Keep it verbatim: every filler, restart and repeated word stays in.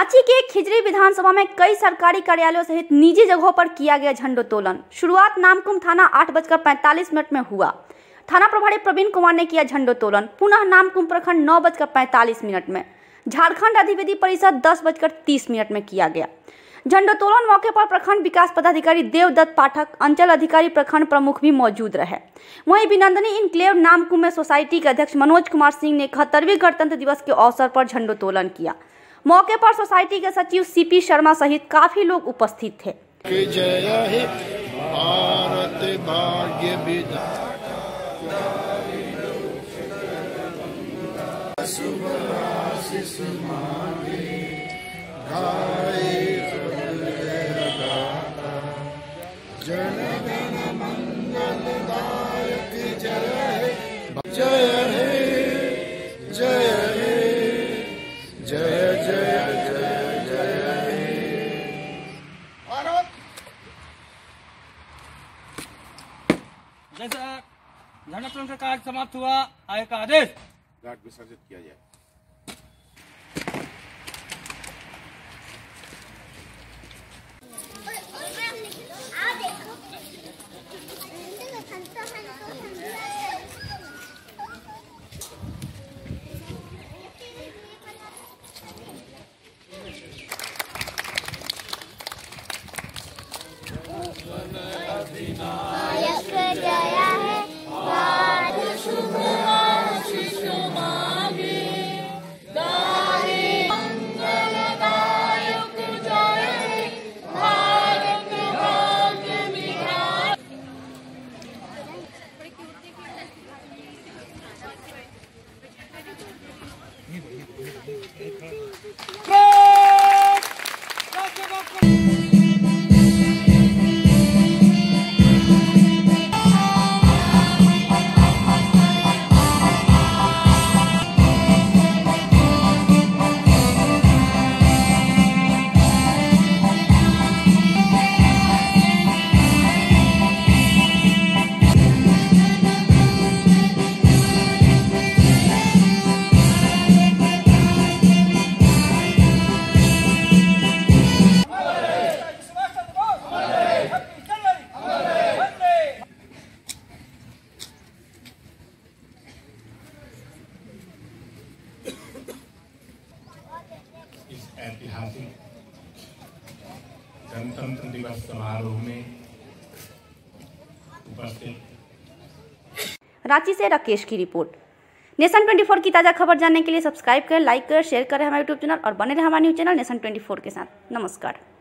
रांची के खिजरी विधानसभा में कई सरकारी कार्यालयों सहित निजी जगहों पर किया गया झंडोत्तोलन। शुरुआत नामकुम थाना आठ बजकर पैंतालीस मिनट में हुआ। थाना प्रभारी प्रवीण कुमार ने किया झंडोत्तोलन। पुनः नामकुम प्रखंड नौ बजकर पैंतालीस मिनट में, झारखंड अधिविधि परिषद दस बजकर तीस मिनट में किया गया। झंडोत्तोलन मौके पर प्रखंड विकास पदाधिकारी देवदत्त पाठक, अंचल अधिकारी प्रखंड प्रमुख भी मौजूद रहे। वहीं विनंदनी इनक्लेव नामकुम में सोसाइटी के अध्यक्ष मनोज कुमार सिंह ने इकहत्तरवीं गणतंत्र दिवस के अवसर पर झंडोत्तोलन किया। मौके पर सोसाइटी के सचिव सीपी शर्मा सहित काफी लोग उपस्थित थे। जय हे भारत भाग्य विधाता शुभ आशीष मांगे गाए जन गण मंगलदायक जय जय हे जय हे जय जय जय जय हे भारत। जैसा झंडोत्तोलन का कार्य समाप्त हुआ, आगे का आदेश घाट विसर्जित किया जाए। नायक जया है भारत शुभ आशीष मांगे गाए मंगलदायक जय है भारत भाग्य विधाता। इस ऐतिहासिक गणतंत्र दिवस समारोह में उपस्थित। रांची से राकेश की रिपोर्ट। नेशन चौबीस की ताज़ा खबर जानने के लिए सब्सक्राइब करें, लाइक करें, शेयर करें हमारे यूट्यूब चैनल और बने रहे हमारे न्यूज चैनल नेशन चौबीस के साथ। नमस्कार।